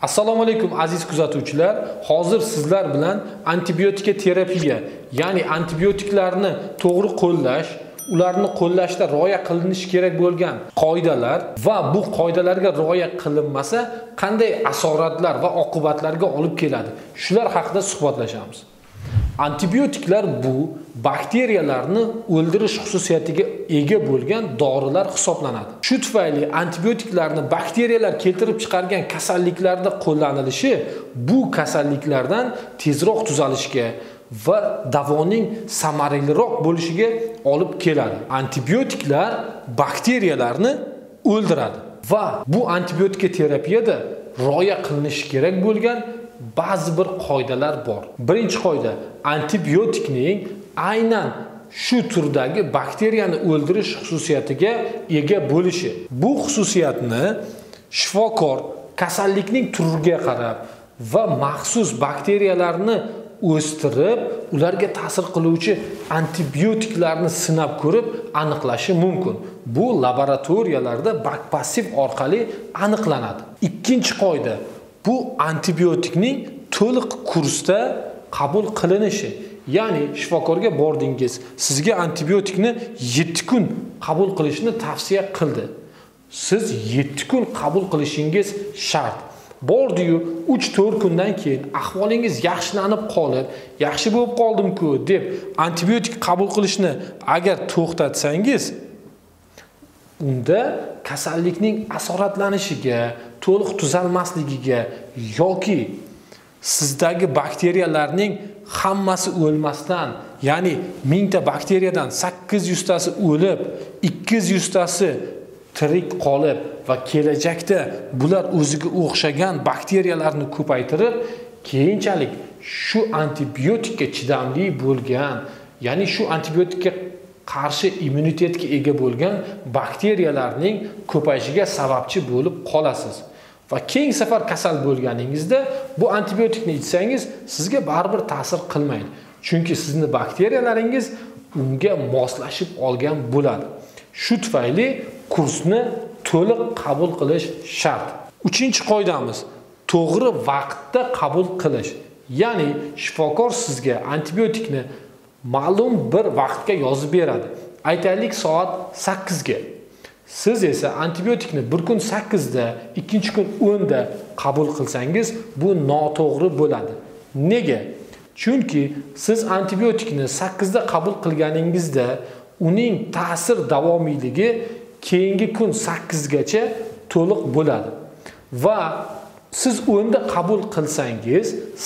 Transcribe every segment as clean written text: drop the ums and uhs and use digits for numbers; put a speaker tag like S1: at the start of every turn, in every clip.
S1: Assalomu alaykum aziz kuzatuvchilar. Hozir sizlar bilan antibiotika terapiya, ya'ni antibiotiklarni to'g'ri qo'llash, ularni qo'llashda rioya qilinishi kerak bo'lgan qoidalar va bu qoidalarga rioya qilinmasa qanday asoratlar va oqibatlarga olib keladi. Shular haqida suhbatlashamiz. Antibiotiklar bu bakteriyalarni o'ldirish xususiyatiga ega bo'lgan dorilar hisoblanadi. Shu tufayli antibiotiklarni bakteriyalar keltirib chiqargan kasalliklarda qo'llanilishi bu kasalliklardan tezroq tuzalishga va davoning samaraliroq bo'lishiga olib keladi. Antibiotiklar bakteriyalarni o'ldiradi va bu antibiotika terapiyada rioya qilinishi kerak bo'lgan ba'zi bir qoidalar bor. Birinchi qoida, antibiotikning aynan shu turdagi bakteriyani o'ldirish xususiyatiga ega bo'lishi. Bu xususiyatni shifokor kasallikning turiga qarab va maxsus bakteriyalarni o'stirib, ularga ta'sir qiluvchi antibiotiklarni sinab ko'rib aniqlashi mumkin. Bu laboratoriyalarda bakpassiv orqali aniqlanadi. Ikkinchi qoida, bu antibiotikning to'liq kursda qabul qilinishi. Ya'ni shifokorga bordingiz, sizga antibiotikni 7 kun qabul qilishni tavsiya qildi. Siz 7 kun qabul qilishingiz shart. Bordi-yu 3-4 kundan keyin ahvolingiz yaxshilanib qolib, yaxshi bo'lib qoldim-ku deb antibiotik qabul qilishni agar to'xtatsangiz, unda kasallikning asoratlanishiga, to'liq tuzalmasligiga yoki sizdagi bakteriyalarning hammasi o'lmasdan, ya'ni 1000 ta bakteriyadan 800 tasi o'lib, 200 tasi tirik qolib va kelajakda bular o'ziga o'xshagan bakteriyalarni ko'paytirib, keyinchalik shu antibiotikka chidamli bo'lgan, ya'ni shu antibiotikka qarshi immunitetga ega bo'lgan bakteriyalarning ko'payishiga sababchi bo'lib qolasiz. Va keyingi safar kasal bo'lganingizda bu antibiotikni ichsangiz sizga baribir ta'sir qilmaydi. Chunki sizning bakteriyalaringiz unga moslashib olgan bo'ladi. Shu tufayli kursni to'liq qabul qilish shart. Uchinchi qoidamiz, to'g'ri vaqtda qabul qilish. Ya'ni shifokor sizga antibiotikni ma'lum bir vaqtga yozib beradi. Aytaylik soat 8 ga. Siz esa antibiotikni bir kun 8 da, ikkinchi kun 10 da qabul qilsangiz, bu noto'g'ri bo'ladi. Nega? Chunki siz antibiotikni 8 da qabul qilganingizda uning ta'sir davomiyligi keyingi kun 8 gacha to'liq bo'ladi. Va siz 10 da qabul qilsangiz,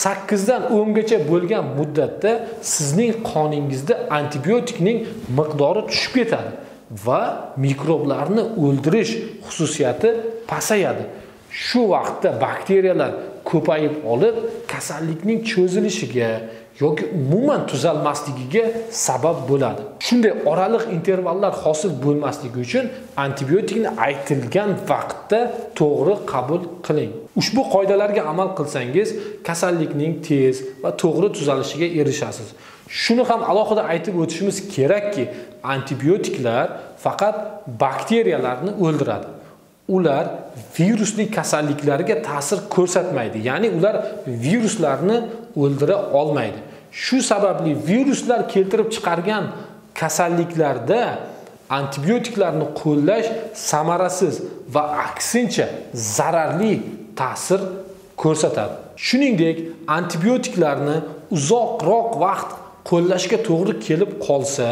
S1: 8 dan 10 gacha bo'lgan muddatda sizning qoningizda antibiotikning miqdori tushib ketadi va mikroblarni o'ldirish xususiyati pasayadi. Shu vaqtda bakteriyalar ko'payib olib, kasallikning cho'zilishiga yoki umuman tuzalmasligiga sabab bo'ladi. Shunday oraliq intervallar hosil bo'lmasligi uchun antibiotikni aytilgan vaqtda to'g'ri qabul qiling. Ushbu qoidalarga amal qilsangiz, kasallikning tez va to'g'ri tuzalishiga erishasiz. Shuni ham alohida aytib o'tishimiz kerakki, antibiotiklar faqat bakteriyalarni o'ldiradi. Ular virusli kasalliklarga ta'sir ko'rsatmaydi. Ya'ni ular viruslarni o'ldira olmaydi. Shu sababli viruslar keltirib chiqargan kasalliklarda antibiotiklarni qo'llash samarasiz va aksincha zararli ta'sir ko'rsatadi. Shuningdek, antibiotiklarni uzoqroq vaqt qo'llashga to'g'ri kelib qolsa,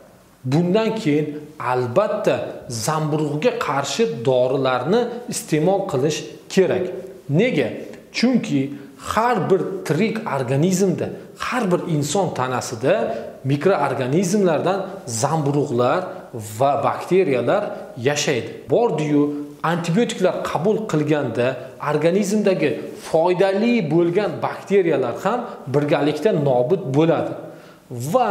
S1: bundan keyin albatta zamburug'ga qarshi dorilarni iste'mol qilish kerak. Nega? Chunki har bir tirik organizmda, har bir inson tanasida mikroorganizmlardan zamburug'lar va bakteriyalar yashaydi. Bordi-yu antibiotiklar qabul qilganda organizmdagi foydali bo'lgan bakteriyalar ham birgalikda nobud bo'ladi va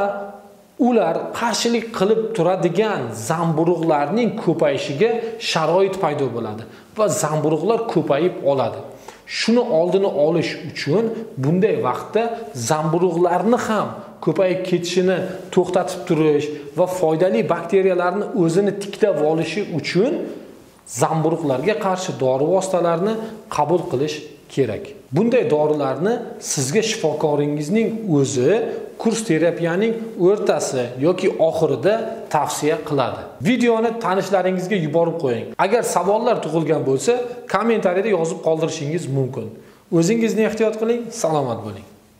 S1: ular qarshilik qilib turadigan zamburug'larning ko'payishiga sharoit paydo bo'ladi va zamburug'lar ko'payib oladi. Shuni oldini olish uchun bunday vaqtda zamburug'larni ham ko'payib ketishini to'xtatib turish va foydali bakteriyalarni o'zini tiklab olishi uchun zamburug'larga qarshi dori vositalarini qabul qilish kerak. Bunday dorilarni sizga shifokoringizning o'zi kurs terapiyaning o'rtasi yoki oxirida tavsiya qiladi. Videoni tanishlaringizga yuborib qo'ying. Agar savollar tug'ilgan bo'lsa, kommentariyada yozib qoldirishingiz mumkin. O'zingizni ehtiyot qiling, salomat bo'ling.